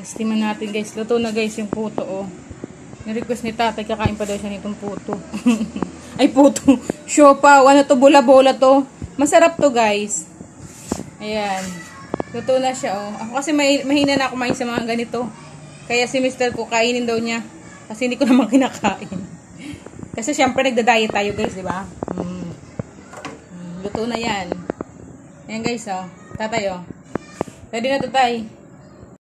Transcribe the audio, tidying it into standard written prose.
Steaman natin guys. Luto na guys yung puto oh. Ni-request ni tatay, kakain pa daw siya nitong puto. Ay puto. Siopao. Ano to? Bola-bola to. Masarap to guys. Ayan. Luto na siya oh. Ako kasi mahina na kumain sa mga ganito. Kaya si mister ko kainin daw niya. Kasi hindi ko naman kinakain. Kasi syempre nagda-diet tayo guys, di ba? Luto na yan. Ayan guys oh. Tatay oh. Ready na tatay.